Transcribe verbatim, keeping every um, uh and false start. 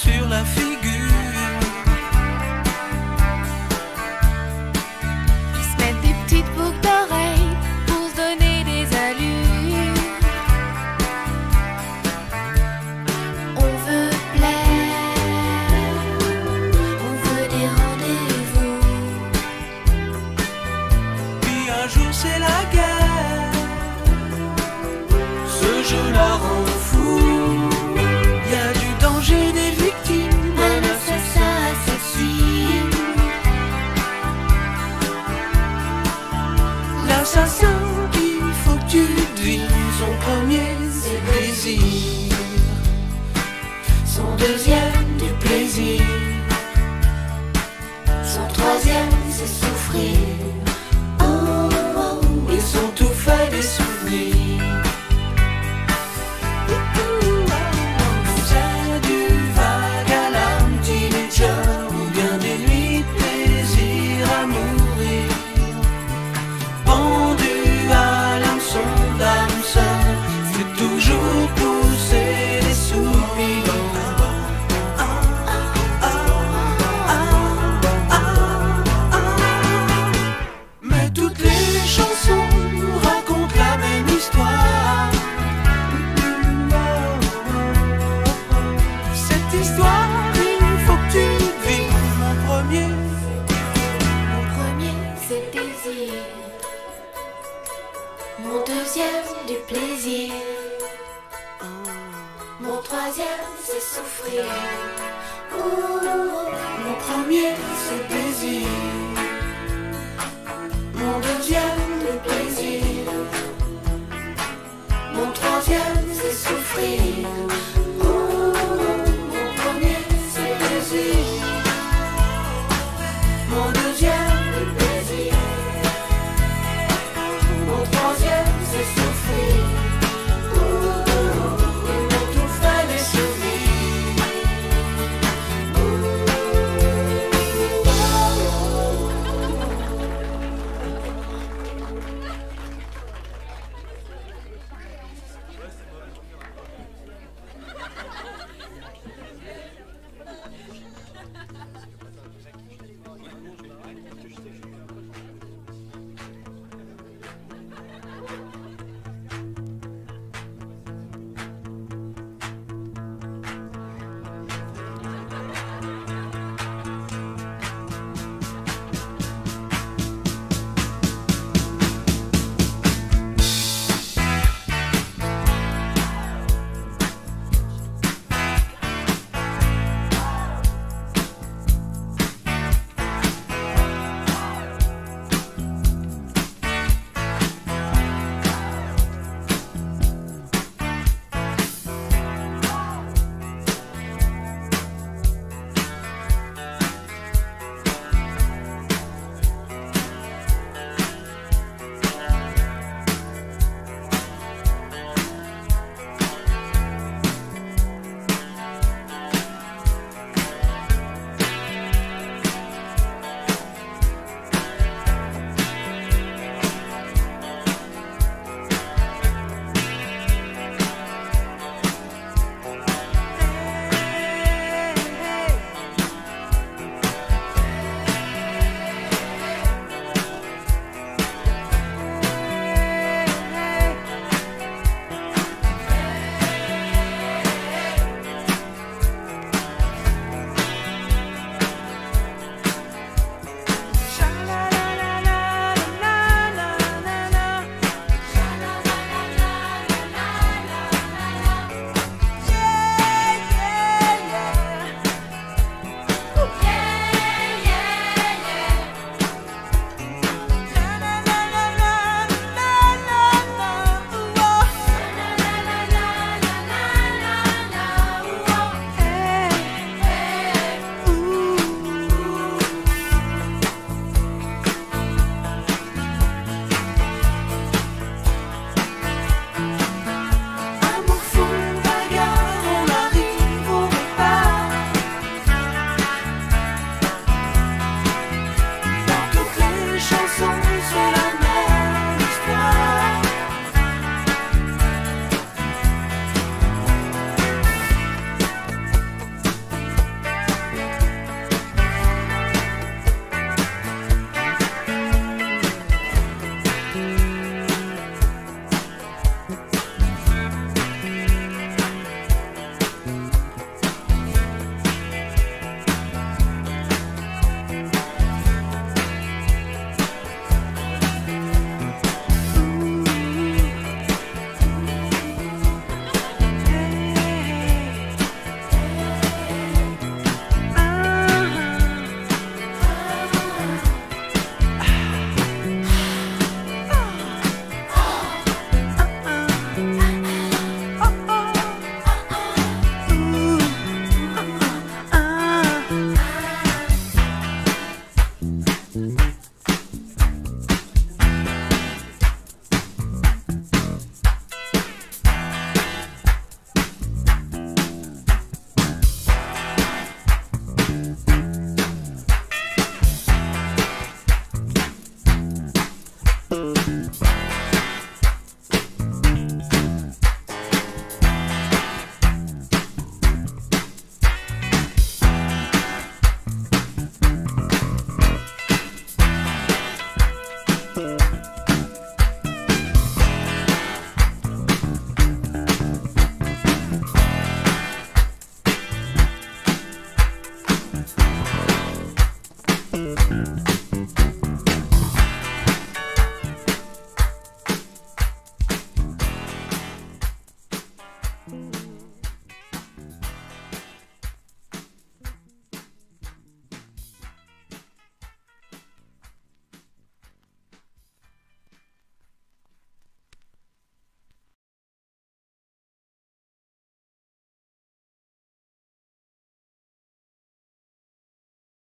sur la figure. Ils se mettent des petites boucles d'oreilles pour se donner des allures. On veut plaire, on veut des rendez-vous. Puis un jour c'est la guerre, ce jeu la rend fou. Y a du danger, des victimes, Un assassin assassine. l'assassin qu'il faut que tu devines. Son premier c'est le plaisir, son deuxième du plaisir, Son troisième c'est souffrir. Oh, oh, et son tout fait des souvenirs. C'est du vague à l'âme, teenager, ou bien des nuits de plaisir à mourir. Pendu à l'hameçon d'âme sœur, c'est toujours pousser des soupirs. Mais toutes les chansons racontent la même histoire. Cette histoire, il faut que tu devines. Mon premier, Mon premier c'est le désir. Mon deuxième du plaisir. Mon troisième c'est souffrir. Oh, mon premier c'est le plaisir, mon deuxième le plaisir, mon troisième c'est souffrir. Oh, mon premier c'est le plaisir, mon deuxième le plaisir, mon troisième c'est souffrir. Oh, et mon tout fait des souvenirs. Thank you.